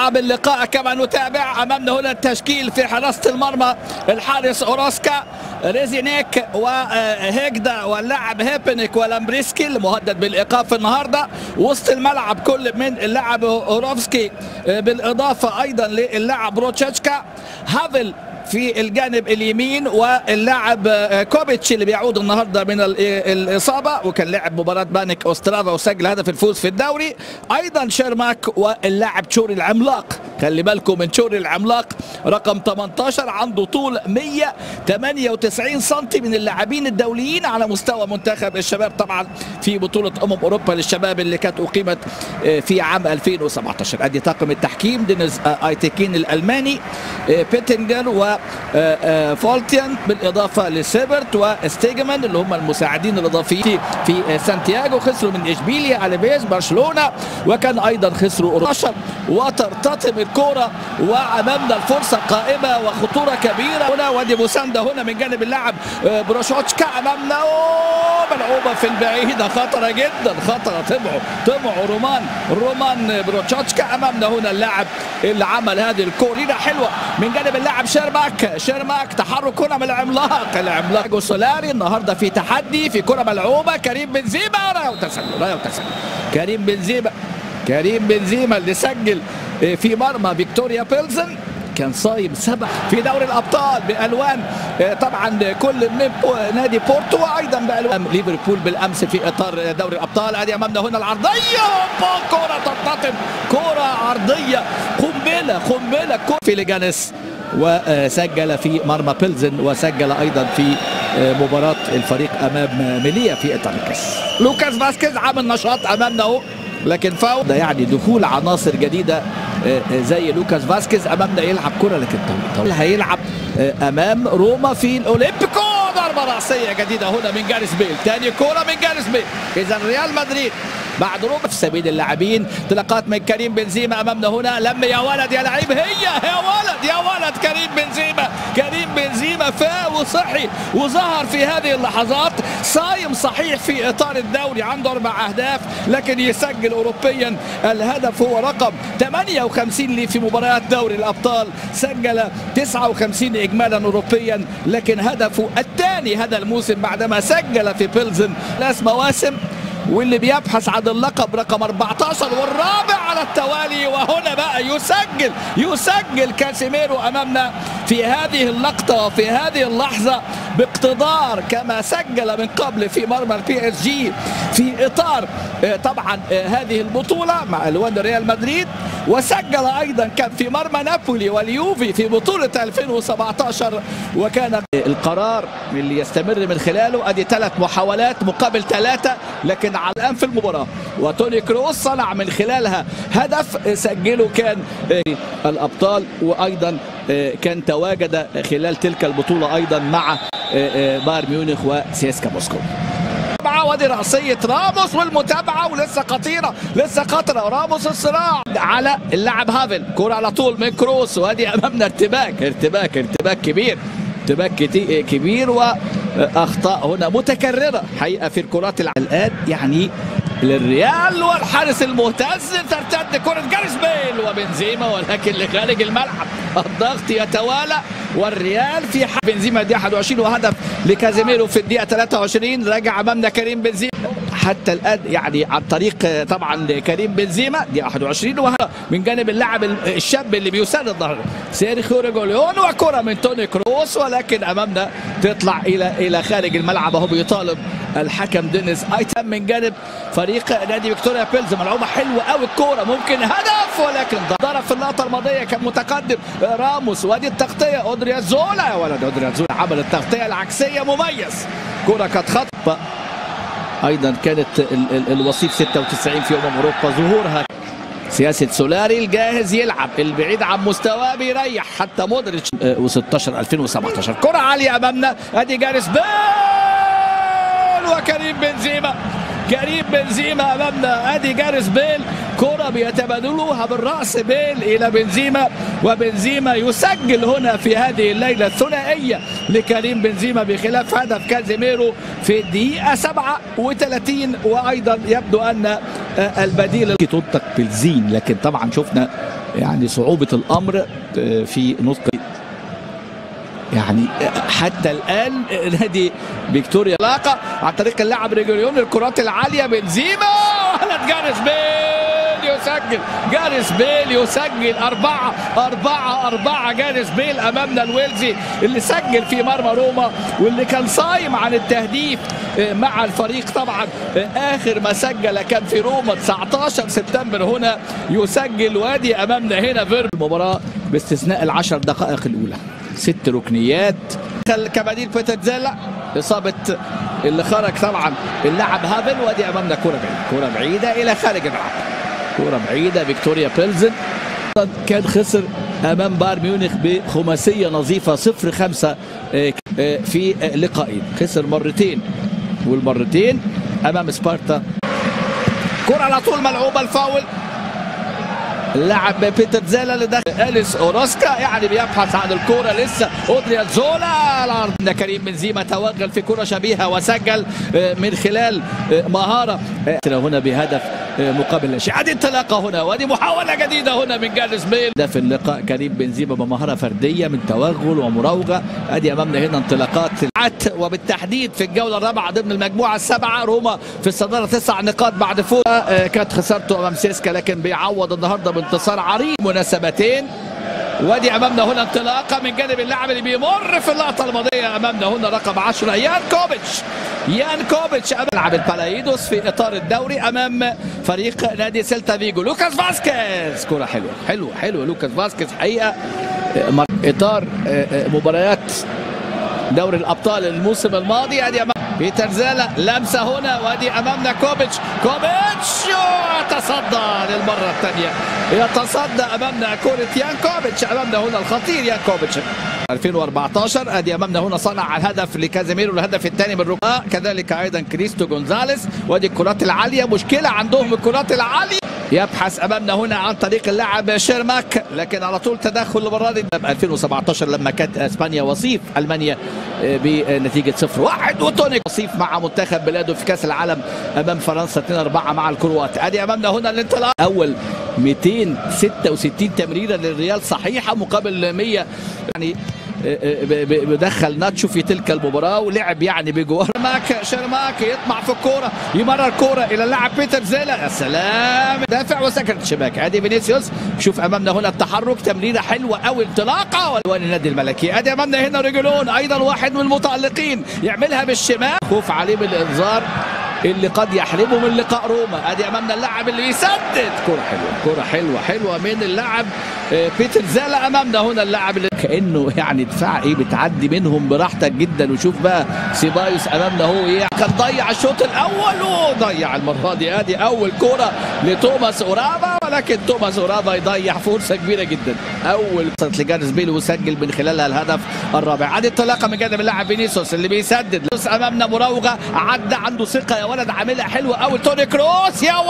نلعب اللقاء كما نتابع. امامنا هنا التشكيل في حراسة المرمى: الحارس اوروسكا، ريزينيك وهيجدا واللاعب هيبنيك ولامبريسكي المهدد بالايقاف النهارده. وسط الملعب كل من اللاعب اوروفسكي بالاضافه ايضا للاعب روتشيتشكا، هافل في الجانب اليمين، واللاعب كوبيتش اللي بيعود النهارده من الاصابه وكان لعب مباراه بانيك اوسترافا وسجل هدف الفوز في الدوري. ايضا شيرماك واللاعب تشوري العملاق، خلي بالكم من تشوري العملاق رقم 18 عنده طول 198 سم، من اللاعبين الدوليين على مستوى منتخب الشباب طبعا في بطوله اوروبا للشباب اللي كانت اقيمت في عام 2017. ادي طاقم التحكيم: دينيز ايتيكين الالماني، بيتنجر وفولتيان بالاضافه لسيبرت وستيجمان اللي هم المساعدين الاضافيين في سانتياغو. خسروا من اشبيليا، الفيز، برشلونه، وكان ايضا خسروا اوروبا. وترتطم الكره وامامنا الفرصه قائمه وخطوره كبيره هنا، ودي مسانده هنا من جانب اللاعب بروشوتشكا امامنا، ملعوبه في البعيده خطره جدا، خطره. طمعوا رومان بروشوتشكا. امامنا هنا اللاعب اللي عمل هذه الكورينا حلوه من جانب اللاعب شيرماك تحرك هنا من العملاق سولاري النهارده في تحدي في كره ملعوبه. كريم بنزيما رايه وتسلل كريم بنزيما اللي سجل في مرمى فيكتوريا بيلزن، كان صايم سبع في دوري الابطال بالوان طبعا كل من نادي بورتو، وايضا بالوان ليفربول بالامس في اطار دوري الابطال. ادي امامنا هنا العرضيه، كره ترتطم، كره عرضيه، قنبله في ليجانيس، وسجل في مرمى بيلزن، وسجل ايضا في مباراه الفريق امام ميليا في اطار الكاس. لوكاس فاسكيز عامل نشاط امامنا اهو، لكن فاول. ده يعني دخول عناصر جديده زي لوكاس فاسكيز امامنا يلعب كره، لكن طول هيلعب امام روما في الاولمبيكو. ضربه راسيه جديده هنا من جاريث بيل، ثاني كره من جاريث بيل. اذا ريال مدريد بعد روما في سبيل اللاعبين. انطلاقات من كريم بنزيما امامنا هنا، لم يا ولد يا لعيب، يا ولد كريم بنزيما فاق وصحي وظهر في هذه اللحظات. صايم صحيح في اطار الدوري، عنده 4 اهداف، لكن يسجل اوروبيا. الهدف هو رقم 58 لي في مباريات دوري الابطال، سجل 59 اجمالا اوروبيا، لكن هدفه الثاني هذا الموسم بعدما سجل في بيلزن 3 مواسم، واللي بيبحث عن اللقب رقم 14 والرابع على التوالي. وهنا بقى يسجل كاسيميرو امامنا في هذه اللقطه وفي هذه اللحظه باقتدار، كما سجل من قبل في مرمى البي اس جي في اطار طبعا هذه البطوله مع الوان ريال مدريد، وسجل ايضا كان في مرمى نابولي واليوفي في بطوله 2017. وكان القرار اللي يستمر من خلاله ادي 3 محاولات مقابل 3، لكن على الان في المباراه وتوني كروس صنع من خلالها هدف سجله كان الابطال، وايضا كان تواجد خلال تلك البطوله ايضا مع بايرن ميونخ وسيسكا موسكو. ودي رأسية راموس والمتابعة، ولسه خطرة راموس، الصراع على اللاعب هافل، كرة على طول من كروس، وادي امامنا ارتباك كبير واخطاء هنا متكررة حقيقة في الكرات الان يعني للريال. والحارس المهتز، ترتد كرة جاريث بيل وبنزيما، ولكن لخارج الملعب. الضغط يتوالى والريال في بنزيما دي 21 وهدف لكازيميرو في الدقيقة 23. راجع امامنا كريم بنزيما حتى الان يعني عن طريق طبعا كريم بنزيما دي 21 وهدف من جانب اللاعب الشاب اللي بيساند ظهره سيرخيو ريجوليون، وكرة من توني كروس، ولكن امامنا تطلع الى خارج الملعب. اهو بيطالب الحكم دينيز ايتام من جانب فريق نادي فيكتوريا بيلز. ملعوبه حلوه قوي الكوره، ممكن هدف، ولكن ضرب في اللقطه الماضيه كان متقدم راموس. وادي التغطيه اودريازولا، يا ولد اودريازولا عمل التغطيه العكسيه، مميز. كوره كانت خطبه ايضا، كانت الوصيف 96 في اوروبا ظهورها. سياسة سولاري الجاهز يلعب البعيد عن مستواه، بيريح حتى مودريتش و16 2017. كرة عالية امامنا، ادي جاريث بيل وكريم بنزيما امامنا، ادي جاريث بيل، كرة بيتبادلوها بالراس بيل الى بنزيما، وبنزيما يسجل هنا في هذه الليلة الثنائية لكريم بنزيما بخلاف هدف كازيميرو في الدقيقة 37. وايضا يبدو ان البديل تنطق بالزين، لكن طبعا شفنا يعني صعوبة الأمر في نطق يعني حتى الآن نادي فيكتوريا لاقى عن طريق اللاعب ريجوليون الكرات العالية بنزيما ولد جاريث بيل يسجل. جاريث بيل يسجل 4-4 جاريث بيل أمامنا الويلزي اللي سجل في مرمى روما واللي كان صايم عن التهديف مع الفريق. طبعا آخر ما سجل كان في روما 19 سبتمبر. هنا يسجل وادي أمامنا هنا فيرب المباراة باستثناء ال10 دقائق الأولى. 6 ركنيات كبديل بيترزيلا. إصابة اللي خرج طبعا اللاعب هافل. وادي أمامنا كرة بعيدة إلى خارج الملعب. كرة بعيدة فيكتوريا بيلزن كان خسر أمام بايرن ميونخ بخماسية نظيفة 0-5 في لقائين. خسر مرتين والمرتين أمام سبارتا. كرة على طول ملعوبة الفاول. اللاعب بيترزيلا اللي دخل أليس أوراسكا يعني بيبحث عن الكرة لسه. أودريال زولا العرض. كريم بنزيما توغل في كرة شبيهة وسجل من خلال مهارة هنا بهدف مقابل لا شيء. ادي انطلاقه هنا وادي محاولة جديدة هنا من جاريث بيل. ده في اللقاء كريم بنزيما بمهارة فردية من توغل ومراوغة. ادي امامنا هنا انطلاقات وبالتحديد في الجولة الرابعة ضمن المجموعة السابعة. روما في الصدارة 9 نقاط بعد فوز كانت خسارته امام سيسكا لكن بيعوض النهارده بانتصار عريض. مناسبتين. وادي امامنا هنا انطلاقه من جانب اللاعب اللي بيمر في اللقطه الماضيه. امامنا هنا رقم 10 يان كوفيتش امام لاعب البالايدوس في اطار الدوري امام فريق نادي سيلتا فيجو. لوكاس فاسكيز كره حلوه لوكاس فاسكيز حقيقه. اطار مباريات دوري الابطال الموسم الماضي. ادي امام بيترزيلا لمسه هنا وادي امامنا كوفيتش يتصدى للمره الثانيه. يتصدى امامنا كره يان كوفيتش. امامنا هنا الخطير يان كوفيتش 2014. ادي امامنا هنا صنع الهدف لكازيميرو الهدف الثاني من ركنه. كذلك ايضا كريستو جونزاليس. وادي الكرات العاليه. مشكله عندهم الكرات العاليه. يبحث امامنا هنا عن طريق اللاعب شيرماك لكن على طول تدخل المره دي 2017 لما كانت اسبانيا وصيف المانيا بنتيجه 0-1 وتونيك وصيف مع منتخب بلاده في كاس العالم امام فرنسا 2-4 مع الكروات. ادي امامنا هنا الانطلاق. اول 266 تمريره للريال صحيحه مقابل 100 يعني بدخل ناتشو في تلك المباراه ولعب يعني بجوار. شيرماك يطمع في الكوره يمرر كوره الى اللاعب بيترزيلا. يا سلام دافع وسكنت الشباك. ادي فينيسيوس. شوف امامنا هنا التحرك تمريره حلوه قوي انطلاقه والوان النادي الملكي. ادي امامنا هنا ريجولون ايضا واحد من المتالقين يعملها بالشمال. خوف عليه بالانذار اللي قد يحرمه من لقاء روما. ادي امامنا اللاعب اللي يسدد. كرة حلوة من اللاعب بيترزيلا. امامنا هنا اللاعب اللي كانه يعني دفاع بتعدي منهم براحتك جدا. وشوف بقى سيبايوس امامنا هو كان ضيع الشوط الاول وضيع المره دي. ادي اول كرة لتوماس اورافا ولكن توماس اورافا يضيع فرصه كبيره جدا. اول وصلت لجاريث بيل وسجل من خلالها الهدف الرابع. ادي انطلاقه من جانب اللاعب فينيسيوس اللي بيسدد. امامنا مراوغه عدى عنده ثقه يا ولد عاملها حلوه قوي. توني كروس يا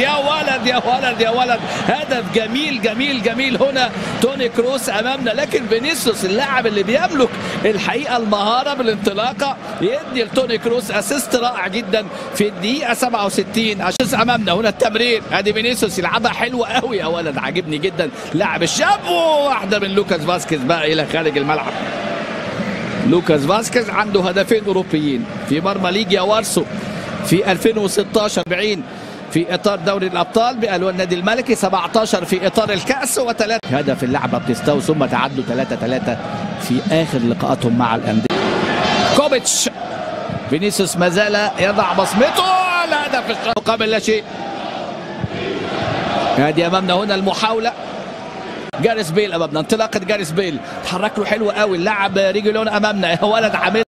ولد هدف جميل هنا توني كروس امامنا. لكن فينيسيوس اللاعب اللي بيملك الحقيقه المهاره بالانطلاقه يدي لتوني كروس اسيست رائع جدا في الدقيقه 67. امامنا هنا التمرير. ادي فينيسيوس يلعبها حلوه قوي يا ولد عاجبني جدا لاعب الشاب. واحده من لوكاس فاسكيز بقى الى خارج الملعب. لوكاس فاسكيز عنده هدفين اوروبيين في مرمى ليجيا وارسو في 2016 40 في اطار دوري الابطال بالوان النادي الملكي 17 في اطار الكاس وثلاث هدف اللعبه بتستوي ثم تعادلوا 3-3 في اخر لقاءاتهم مع الانديه. كوفيتش فينيسيوس ما زال يضع بصمته على هدف مقابل لا شيء. ادي امامنا هنا المحاوله. جاريث بيل امامنا انطلاقه جاريث بيل تحرك له حلو قوي اللاعب ريجولون امامنا ولد عامل